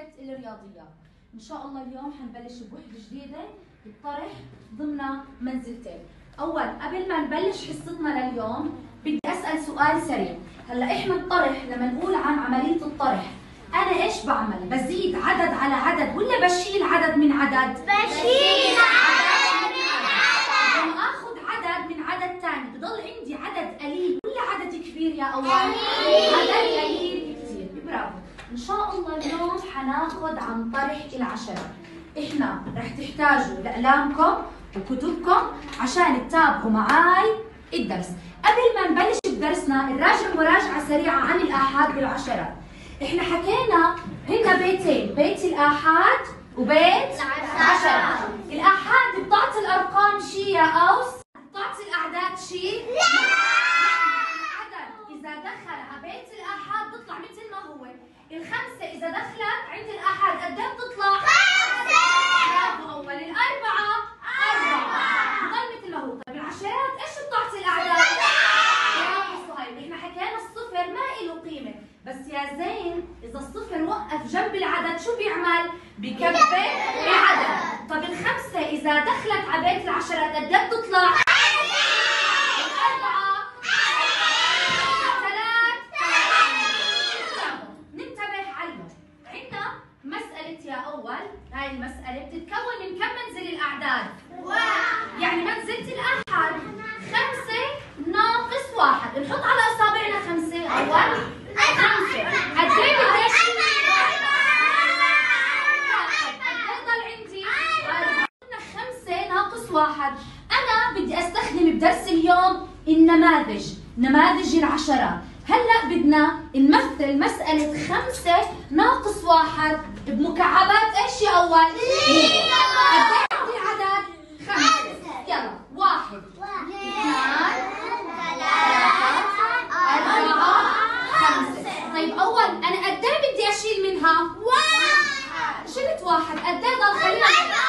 الرياضيات. إن شاء الله اليوم حنبلش بوحدة جديدة الطرح ضمن منزلتين. أول قبل ما نبلش حصتنا لليوم بدي أسأل سؤال سريع. هلا إحنا الطرح لما نقول عن عملية الطرح أنا إيش بعمل؟ بزيد عدد على عدد ولا بشيل عدد من عدد؟ بشيل عدد من عدد. لما آخذ عدد من عدد ثاني بضل عندي عدد قليل ولا عدد كبير يا أول؟ قليل. عدد قليل كثير، برافو. إن شاء الله اليوم حناخذ عن طرح العشرات. إحنا رح تحتاجوا لأقلامكم وكتبكم عشان تتابعوا معاي الدرس. قبل ما نبلش بدرسنا نراجع مراجعة سريعة عن الآحاد بالعشرات. إحنا حكينا هن بيتين، بيت الآحاد وبيت العشرات. الآحاد بتعطي الأرقام شيء يا أوس؟ بتعطي الأعداد شيء؟ لا. العدد إذا دخل على بيت الآحاد بيطلع مثل ما هو. الخمسة إذا دخلت عند الآحاد قد ايه بتطلع؟ خمسة. برافو أول. الأربعة؟ أربعة. بضل مثل ما هو. طيب العشرات إيش بتعطي الأعداد؟ برافو صهيب. إحنا حكينا الصفر ما إله قيمة، بس يا زين إذا الصفر وقف جنب العدد شو بيعمل؟ بكبر العدد. طيب الخمسة إذا دخلت على بيت العشرات قد ايه بتطلع؟ الأربعة؟ ثلاث. ننتبه على عندنا مسألة يا أول، هاي المسألة بتتكون من كم منزل الأعداد؟ واحد. يعني منزلة الآحاد 5 ناقص 1، نحط على أصابعنا 5 أول 5. قد إيه بدي أشيل؟ قد إيه ضل عندي؟ 4. قلنا 5 ناقص 1. أنا بدي أستخدم بدرس اليوم النماذج، نماذج العشرات. هلا بدنا نمثل مسألة 5 ناقص 1 بمكعبات ايش يا أول؟ قد إيه عندي العدد؟ 5. يلا 1 2 3 4 5. طيب أول أنا قد إيه بدي أشيل منها؟ 1. شلت 1 قد إيه ضل؟ خلينا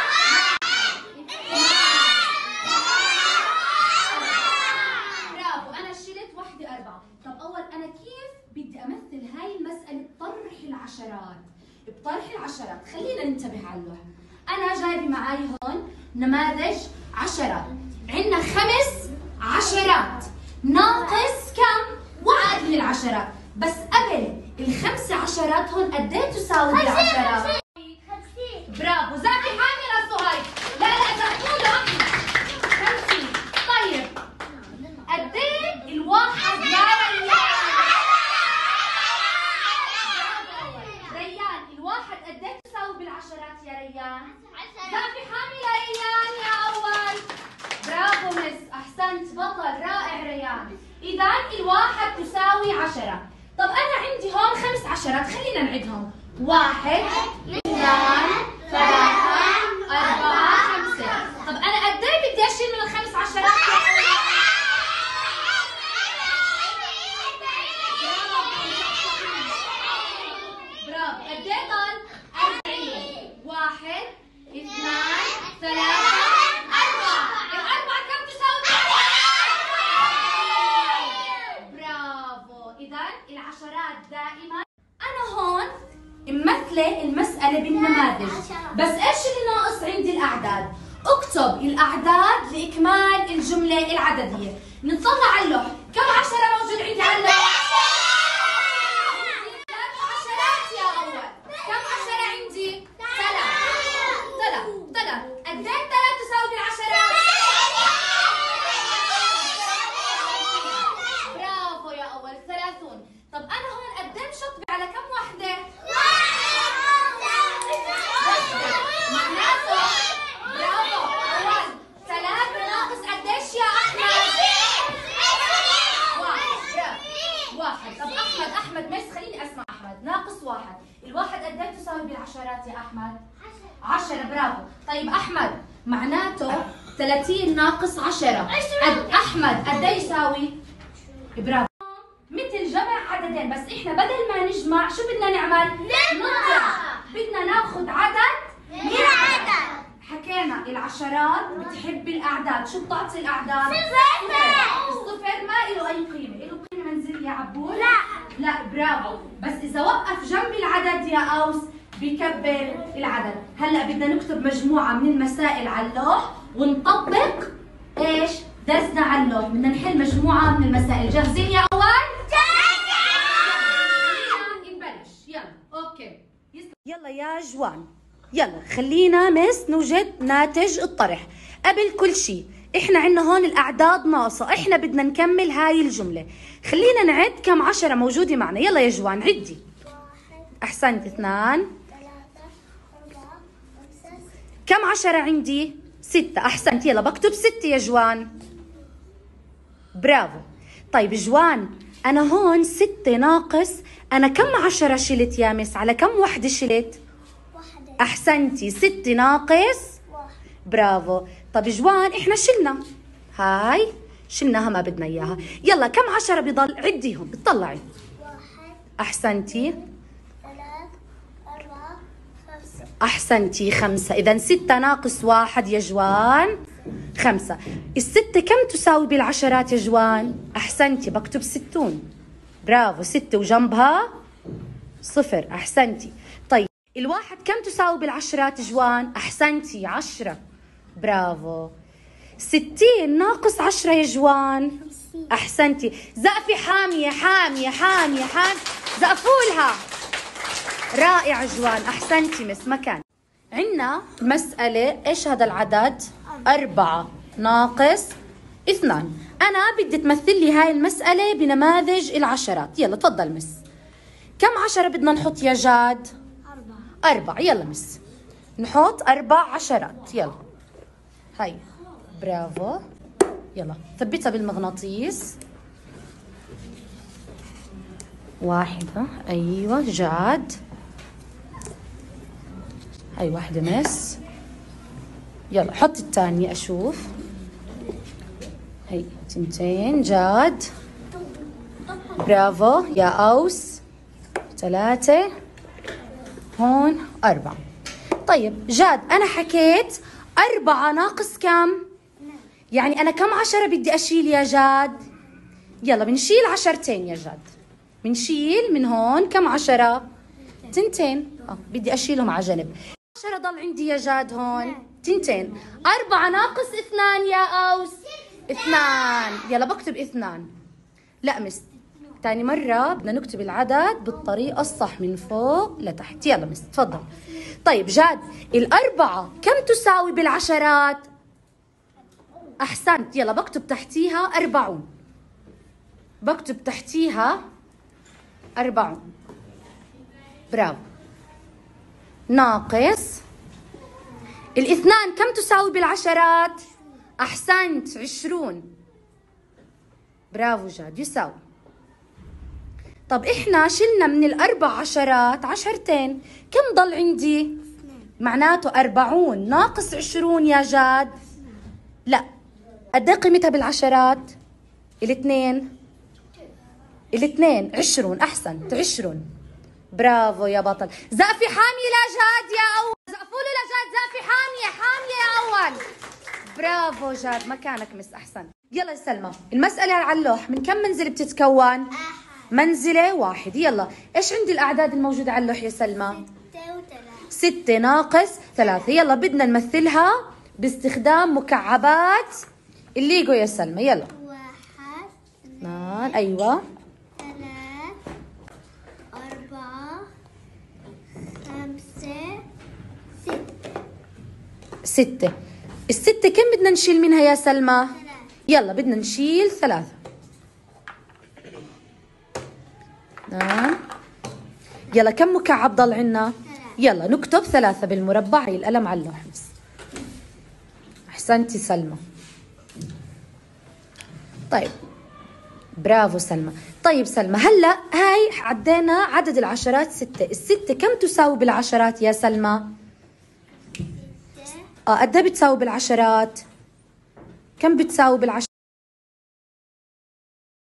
برافو. أنا شلت وحدة 4. طب أول أنا كيف بدي أمثل هاي المسألة بطرح العشرات؟ بطرح العشرات خلينا ننتبه على اللوحة. أنا جايبة معي هون نماذج عشرات. عندنا 5 عشرات ناقص كم؟ 1 من العشرات. بس قبل ال5 عشرات هون قد ايه تساوي بالعشرات؟ 50. برافو. زعفي حامل صهيب. لا زعفوله 50. طيب قد ايه الواحد يا ريان؟ الواحد قد ايه تساوي بالعشرات يا ريان؟ زعفي حامل ريان يا أول. برافو مس، أحسنت، بطل، رائع ريان. إذا الواحد تساوي 10. طب أنا عندي هون 5 عشرات، خلينا نعدهم. 1 2 3 4 5. طب أنا قد إيه بدي أشيل من ال5 عشرات؟ برافو. قد إيه ضل؟ 40. 1 2 3 4. الأربعة كم تساوي؟ برافو. إذا العشرات دائما. أنا هون ممثلة المسألة بالنماذج، بس إيش اللي ناقص عندي؟ الأعداد. اكتب الأعداد لإكمال الجملة العددية. نطلع على اللوح، كم عشرة موجود عندي على اللوح؟ 3 عشرات يا أول. كم عشرة عندي؟ 3. قد إيه 3 تساوي بالعشرات؟ برافو يا أول، 30. طب أنا هون قد إيه مشطبة على كم وحدة؟ معناته برافو أول 3 ناقص قد إيش يا أحمد؟ 1. طب أحمد مس خليني أسمع. أحمد ناقص 1. الواحد قد إيه تساوي بالعشرات يا أحمد؟ 10. برافو. طيب أحمد معناته 30 ناقص 10 أحمد قد إيه يساوي؟ برافو. مثل جمع عددين، بس إحنا بدل ما نجمع شو بدنا نعمل؟ نطرح. بدنا ناخذ عدد من عدد. حكينا العشرات بتحب الأعداد، شو بتعطي الأعداد؟ صفر. الصفر ما له أي قيمة، له قيمة منزلية يا عبود؟ لا. برافو. بس إذا وقف جنب العدد يا أوس بكبر العدد. هلا بدنا نكتب مجموعة من المسائل على اللوح ونطبق ايش؟ درسنا على اللوح. بدنا نحل مجموعة من المسائل. جاهزين يا أول؟ نبلش. يلا اوكي. يلا يا جوان، يلا خلينا نوجد ناتج الطرح. قبل كل شيء احنا عندنا هون الاعداد ناقصه، احنا بدنا نكمل هاي الجمله. خلينا نعد كم عشرة موجوده معنا. يلا يا جوان عدي. احسنت. 2 كم عشرة عندي؟ 6. احسنت. يلا بكتب 6 يا جوان. برافو. طيب جوان انا هون 6 ناقص، انا كم عشرة شلت يا مس؟ على كم وحده شلت؟ احسنتي. 6 ناقص 1. برافو. طب جوان احنا شلنا هاي، شلناها ما بدنا اياها. يلا كم عشرة بضل؟ عديهم. اطلعي. 1 احسنتي. 3 4 5. احسنتي. 5. اذا 6 ناقص 1 يا جوان 5. الستة كم تساوي بالعشرات يا جوان؟ احسنتي. بكتب 60. برافو. 6 وجنبها 0. احسنتي. طيب الواحد كم تساوي بالعشرات جوان؟ احسنتي. 10. برافو. 60 ناقص 10 يا جوان. احسنتي. زقفي. حامية حامية حامية حامية. زقفولها. رائع جوان. احسنتي مس. مكان. عندنا مسألة ايش هذا العدد؟ 4 ناقص 2. انا بدي تمثل لي هاي المسألة بنماذج العشرات. يلا تفضل مس. كم عشرة بدنا نحط يا جاد؟ 4. يلا مس نحط 4 عشرات. يلا هاي. برافو. يلا ثبتها بالمغناطيس. 1. ايوه جاد. هاي 1 مس. يلا حط الثانية اشوف. هي 2 جاد. برافو يا أوس. 3 هون 4. طيب جاد أنا حكيت 4 ناقص كم؟ يعني أنا كم عشرة بدي أشيل يا جاد؟ يلا بنشيل 10 يا جاد. بنشيل من هون كم عشرة؟ 2. بدي أشيلهم على جنب. 10 ضل عندي يا جاد هون 2. 4 ناقص 2 يا أوس 2. يلا بكتب 2. لا مس تاني مرة بدنا نكتب العدد بالطريقة الصح من فوق لتحت. يلا مس تفضل. طيب جاد 4 كم تساوي بالعشرات؟ أحسنت. يلا بكتب تحتيها 40. بكتب تحتيها 40. برافو. ناقص 2 كم تساوي بالعشرات؟ أحسنت. 20. برافو جاد. يساوي. طب إحنا شلنا من 4 عشرات 10. كم ضل عندي؟ معناته 40 ناقص 20 يا جاد. لا قد ايه قيمتها بالعشرات؟ 2. 20. أحسنت. 20. برافو يا بطل. زقفي حامية لجاد يا أول. زقفوا له لجاد. زقفي حامية حامية يا أول. برافو جاد. مكانك مس. أحسن. يلا يا سلمى المسألة على اللوح من كم منزل بتتكون؟ منزلة 1. يلا ايش عندي الأعداد الموجودة على اللوح يا سلمى؟ 6 ناقص 3. يلا بدنا نمثلها باستخدام مكعبات الليجو يا سلمى. يلا 1 2 ايوه 3 4 5 6. ال6 كم بدنا نشيل منها يا سلمى؟ 3. يلا بدنا نشيل 3. يلا كم مكعب ضل عنا؟ يلا نكتب 3 بالمربع. هي القلم على اللوح بس. احسنتي سلمى. طيب برافو سلمى. طيب سلمى هلا هاي عدينا عدد العشرات 6. ال6 كم تساوي بالعشرات يا سلمى؟ قد ايه بتساوي بالعشرات؟ كم بتساوي بالعشرات؟